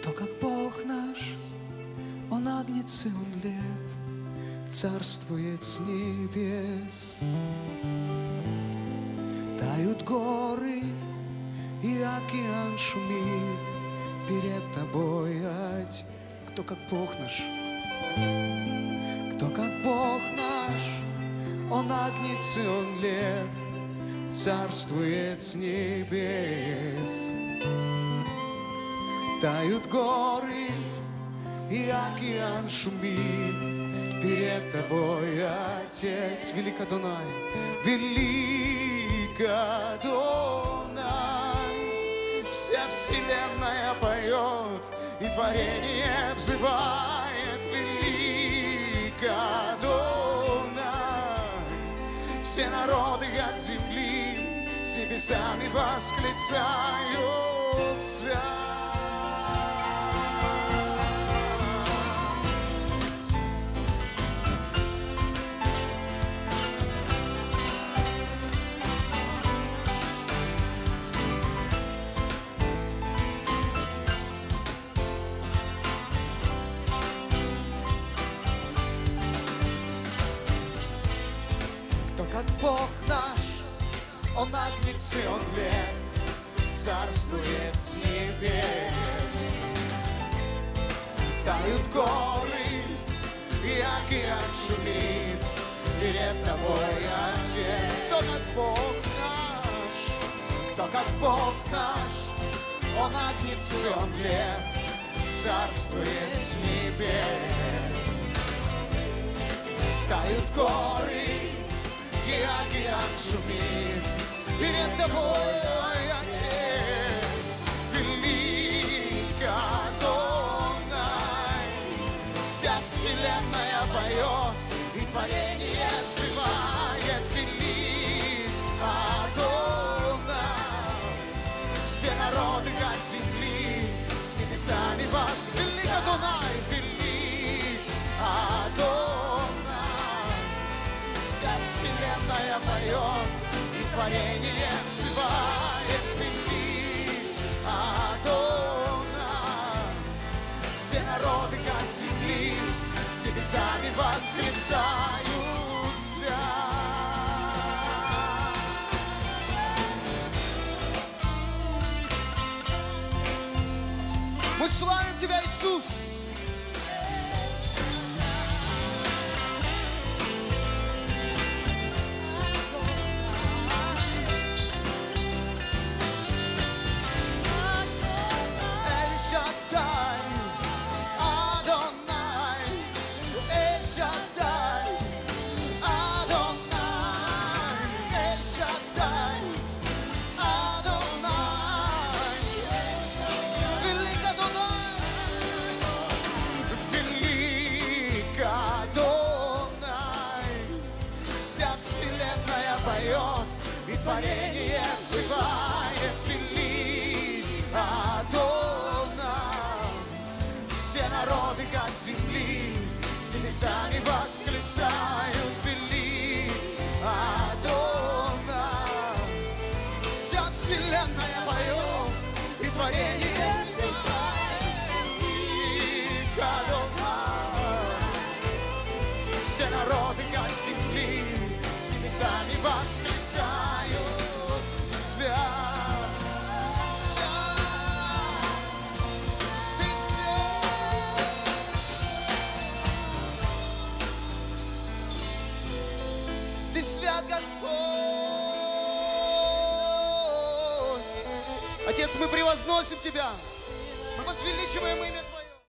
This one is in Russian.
Кто как Бог наш, Он агнец и Он лев, царствует с небес. Тают горы, и океан шумит перед тобой, Отец. Кто как Бог наш, кто как Бог наш, Он агнец и Он лев, царствует с небес. Тают горы, и океан шумит перед тобой, Отец. Велик Адонай, велик Адонай. Вся вселенная поет, и творение взывает. Велик Адонай. Все народы от земли с небесами восклицают свят. Как Бог наш, Он агнец и Он лев, царствует с небес. Тают горы, и океан шумит перед тобой, Отец. Кто как Бог наш, кто как Бог наш, Он агнец и Он лев, царствует с небес. Тают горы, и океан шумит перед тобой, Отец. Велик Адонай. Вся вселенная поет, и творение взывает. Велик Адонай. Все народы от земли с небесами вас. Велик Адонай, велик Адонай. Вся вселенная поет, и творение взывает. Велик Адонай. Все народы от земли с небесами восклицают свят. Мы славим Тебя, Иисус. И творение взывает. Велик Адонай. Все народы от земли с небесами восклицают. Велик Адонай. Вся вселенная поет, и творение взывает. Велик Адонай. Все народы от земли с небесами восклицают. Свят, свят, Ты свят. Ты свят, Господь. Отец, мы превозносим Тебя, мы возвеличиваем имя Твое.